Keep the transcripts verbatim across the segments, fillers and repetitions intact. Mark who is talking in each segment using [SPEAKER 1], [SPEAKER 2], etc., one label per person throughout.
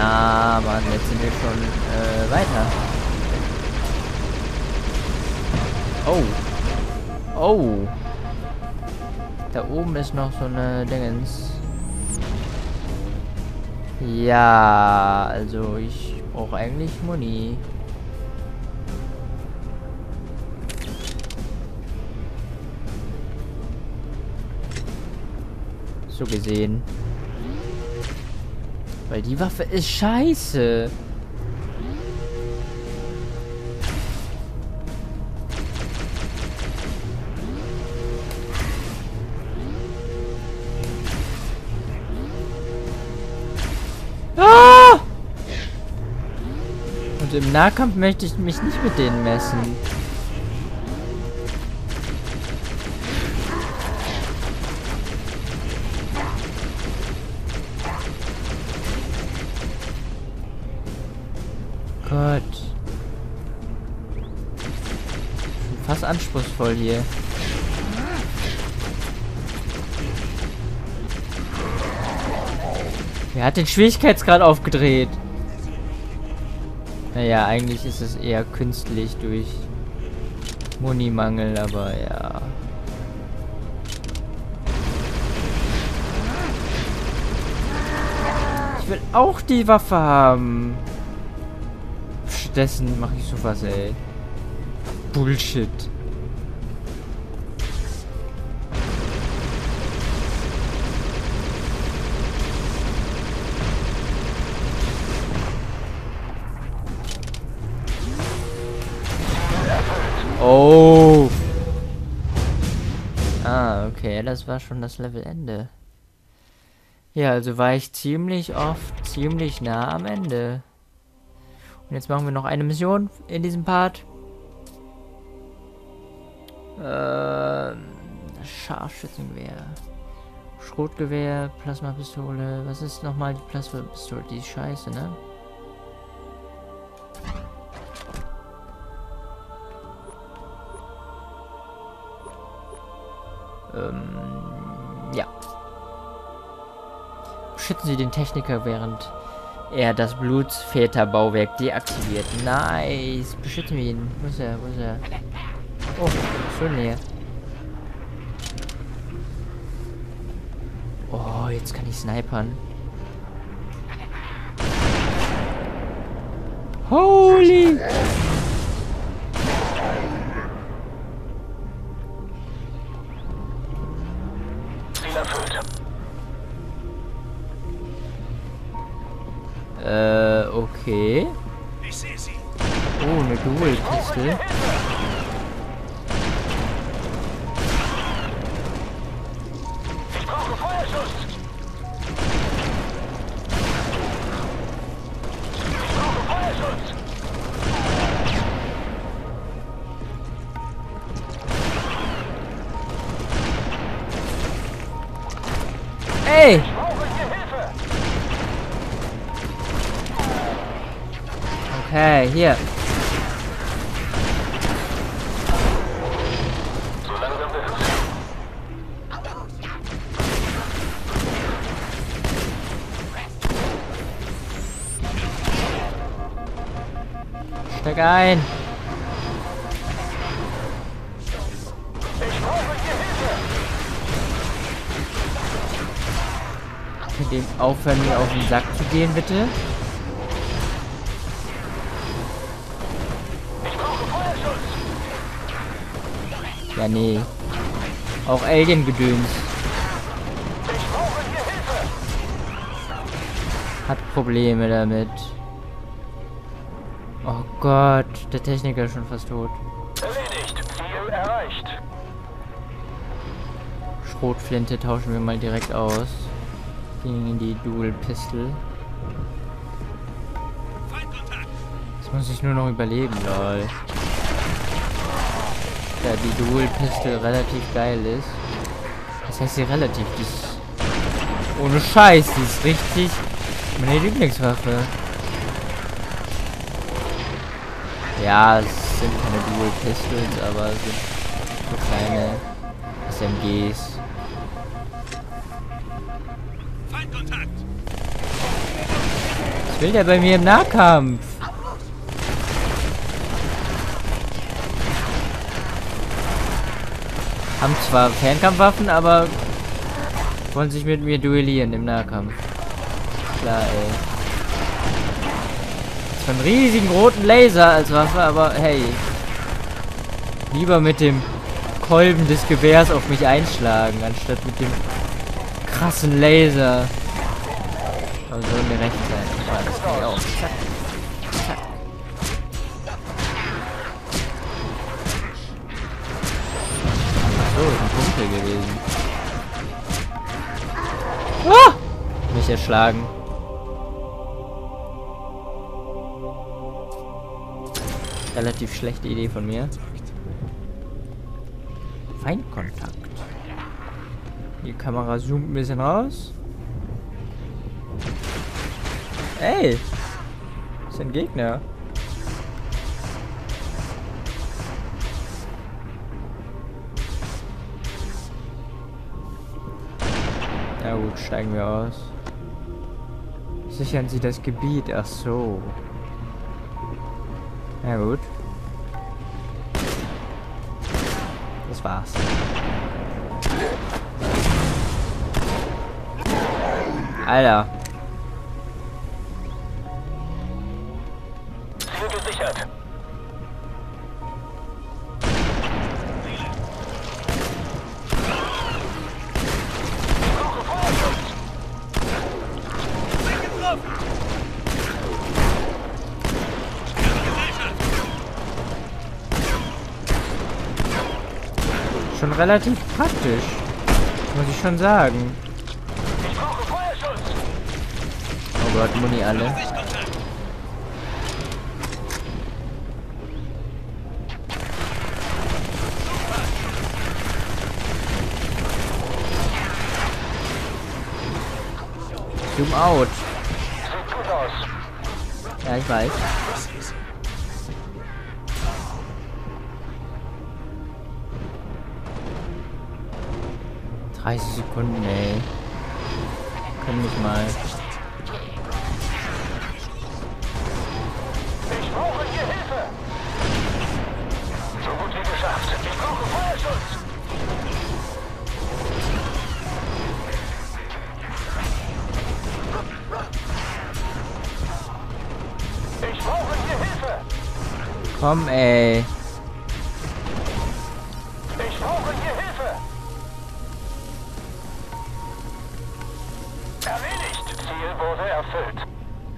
[SPEAKER 1] Na, Mann, jetzt sind wir schon äh, weiter. Oh. Oh. Da oben ist noch so eine Dingens. Ja, also ich brauche eigentlich Muni. So gesehen. Weil die Waffe ist scheiße. Ah! Und im Nahkampf möchte ich mich nicht mit denen messen. Gott. Schon fast anspruchsvoll hier. Wer hat den Schwierigkeitsgrad aufgedreht? Naja, eigentlich ist es eher künstlich durch Munimangel, aber ja. Ich will auch die Waffe haben. Stattdessen mache ich sowas, ey. Bullshit. Oh. Ah, okay, das war schon das Levelende. Ja, also war ich ziemlich oft ziemlich nah am Ende. Und jetzt machen wir noch eine Mission in diesem Part. Ähm, Scharfschützengewehr. Schrotgewehr, Plasmapistole. Was ist nochmal die Plasmapistole? Die ist scheiße, ne? Ähm, ja. Beschützen Sie den Techniker, während er das Blutsväterbauwerk deaktiviert. Nice. Beschützen wir ihn. Wo ist er? Wo ist er? Oh, schön näher. Oh, jetzt kann ich snipern. Holy! Äh, okay.
[SPEAKER 2] Ich sehe sie.
[SPEAKER 1] Oh, eine Dual-Pistole.
[SPEAKER 2] Ich brauche Feuerschutz. Ich brauche Feuerschutz.
[SPEAKER 1] Ey!
[SPEAKER 2] Ich brauche hier Hilfe.
[SPEAKER 1] Okay, hier.
[SPEAKER 2] So langsam wird's.
[SPEAKER 1] Steig ein.
[SPEAKER 2] Ich brauche hier Hilfe.
[SPEAKER 1] Könnt ihr aufhören, mir auf den Sack zu gehen, bitte?
[SPEAKER 2] Ich brauche Feuerschutz.
[SPEAKER 1] Ja, nee. Auch Alien-Gedöns.
[SPEAKER 2] Ich brauche hier Hilfe.
[SPEAKER 1] Hat Probleme damit. Oh Gott, der Techniker ist schon fast tot.
[SPEAKER 2] Erledigt. Ziel erreicht.
[SPEAKER 1] Schrotflinte tauschen wir mal direkt aus. Gegen die Dual Pistol. Jetzt muss ich nur noch überleben, lol. Da die Dual Pistol relativ geil ist. Das heißt sie relativ, die ist ohne Scheiß, die ist richtig meine Lieblingswaffe. Ja, es sind keine Dual Pistols, aber es sind so kleine S M Gs. Was will der bei mir im Nahkampf? Haben zwar Fernkampfwaffen, aber wollen sich mit mir duellieren im Nahkampf. Klar, ey. So einen riesigen roten Laser als Waffe, aber hey. Lieber mit dem Kolben des Gewehrs auf mich einschlagen, anstatt mit dem krassen Laser. Aber soll mir recht sein. Ja, das kann ich auch. Zack. Zack. So, ein Kumpel gewesen. Ah! Mich erschlagen. Relativ schlechte Idee von mir. Feindkontakt. Die Kamera zoomt ein bisschen raus. Ey! Das ist ein Gegner. Na gut, steigen wir aus. Sichern Sie das Gebiet. Ach so. Na gut. Das war's. Alter.
[SPEAKER 2] Ziel gesichert. Ich brauche Feuerschutz.
[SPEAKER 1] Schon relativ praktisch. Muss ich schon sagen.
[SPEAKER 2] Ich brauche Feuerschutz.
[SPEAKER 1] Oh Gott, Muni alle. Zoom out.
[SPEAKER 2] Sieht gut aus.
[SPEAKER 1] Ja, ich weiß. dreißig Sekunden, ey. Können mich mal.
[SPEAKER 2] Ich brauche hier Hilfe. So gut wie geschafft. Ich brauche Feuerschutz. Ich brauche hier Hilfe.
[SPEAKER 1] Komm, ey.
[SPEAKER 2] Ich brauche hier Hilfe. Erledigt. Ziel wurde erfüllt.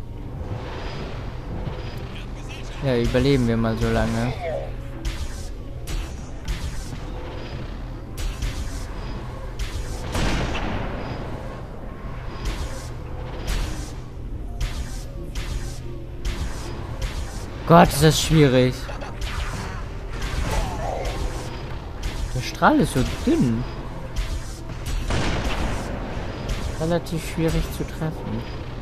[SPEAKER 1] Ja, überleben wir mal so lange. Gott, ist das schwierig. Der Strahl ist so dünn. Relativ schwierig zu treffen.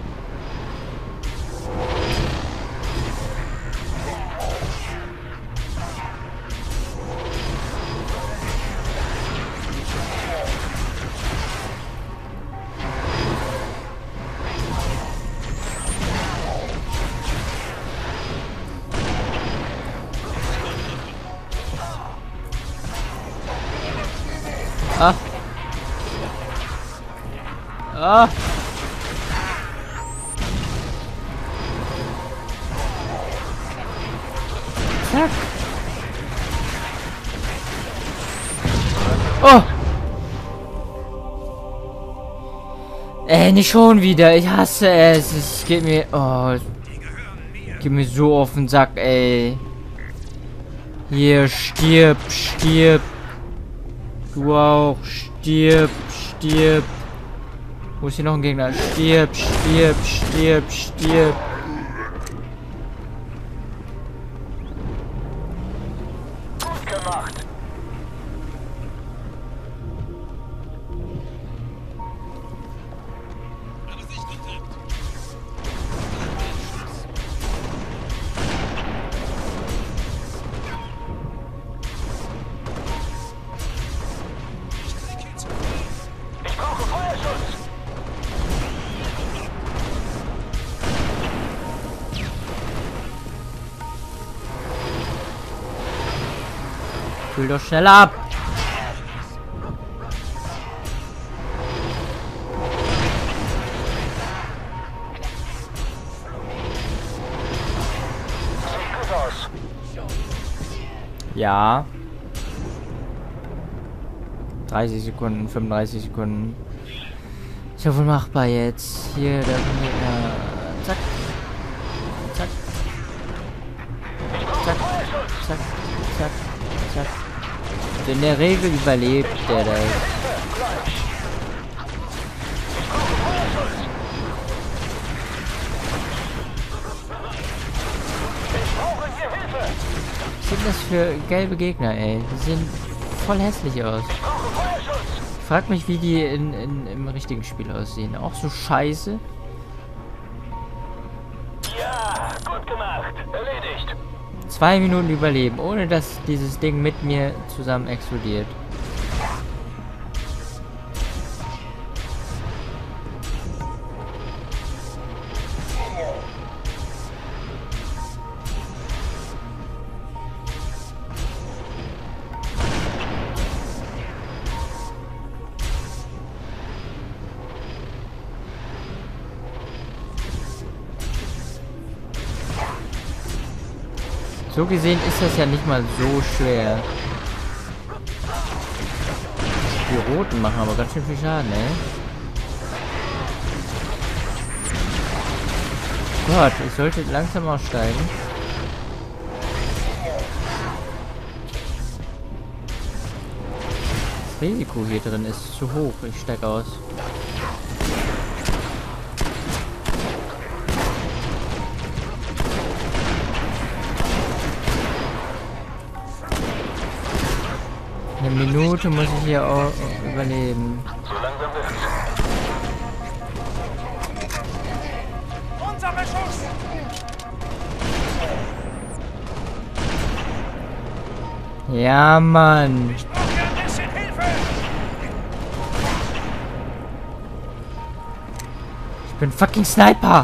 [SPEAKER 1] Ah. Ah. Zack. Oh. Ey, nicht schon wieder. Ich hasse es. Es geht mir... Oh. Es geht mir so auf den Sack, ey. Hier, stirb, stirb. Du auch. Stirb, stirb. Wo ist hier noch ein Gegner? Stirb, stirb, stirb, stirb.
[SPEAKER 2] Gut gemacht. Ich brauche Feuerschutz.
[SPEAKER 1] Kühl doch schneller ab.
[SPEAKER 2] Sieht gut aus.
[SPEAKER 1] Ja. dreißig Sekunden, fünfunddreißig Sekunden. Ist ja wohl machbar jetzt. Hier, der Gegner. Zack. Zack. Zack. Zack. Zack. Zack. Und in der Regel überlebt der da. Was sind das für gelbe Gegner, ey? Die sehen voll hässlich aus. Ich frag mich, wie die in, in, im richtigen Spiel aussehen. Auch so scheiße.
[SPEAKER 2] Ja, gut gemacht. Erledigt.
[SPEAKER 1] Zwei Minuten überleben, ohne dass dieses Ding mit mir zusammen explodiert. So gesehen ist das ja nicht mal so schwer. Die Roten machen aber ganz schön viel Schaden, ey. Gott, ich sollte langsam aussteigen. Das Risiko hier drin ist zu hoch. Ich steige aus. Eine Minute muss ich hier auch überleben.
[SPEAKER 2] So langsam wird's. Unser Beschuss!
[SPEAKER 1] Ja, Mann.
[SPEAKER 2] Ich brauche ein bisschen Hilfe!
[SPEAKER 1] Ich bin fucking Sniper.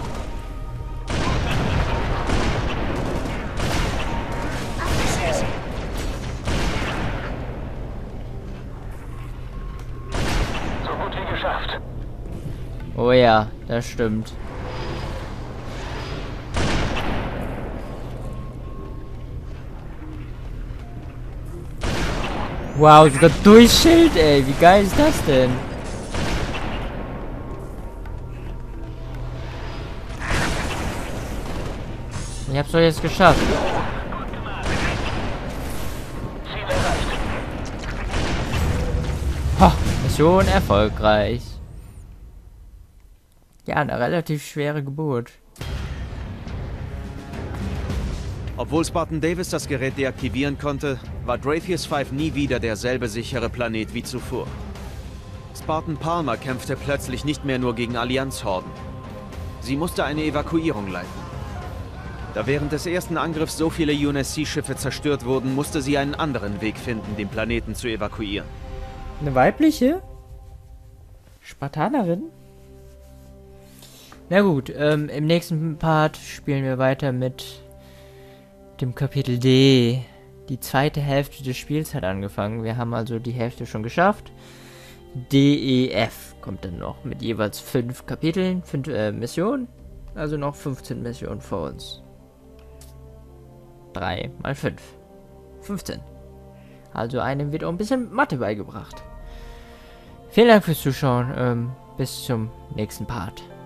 [SPEAKER 1] Oh ja, das stimmt. Wow, sogar durch Schild, ey. Wie geil ist das denn? Ich hab's doch jetzt geschafft. Ha, Mission erfolgreich. Ja, eine relativ schwere Geburt.
[SPEAKER 3] Obwohl Spartan Davis das Gerät deaktivieren konnte, war Dreyfus fünf nie wieder derselbe sichere Planet wie zuvor. Spartan Palmer kämpfte plötzlich nicht mehr nur gegen Allianz-Horden. Sie musste eine Evakuierung leiten. Da während des ersten Angriffs so viele U N S C-Schiffe zerstört wurden, musste sie einen anderen Weg finden, den Planeten zu evakuieren.
[SPEAKER 1] Eine weibliche? Spartanerin? Na gut, ähm, im nächsten Part spielen wir weiter mit dem Kapitel D. Die zweite Hälfte des Spiels hat angefangen. Wir haben also die Hälfte schon geschafft. D E F kommt dann noch mit jeweils fünf Kapiteln, fünf äh, Missionen. Also noch fünfzehn Missionen vor uns. drei mal fünf. fünfzehn. Also einem wird auch ein bisschen Mathe beigebracht. Vielen Dank fürs Zuschauen. Ähm, bis zum nächsten Part.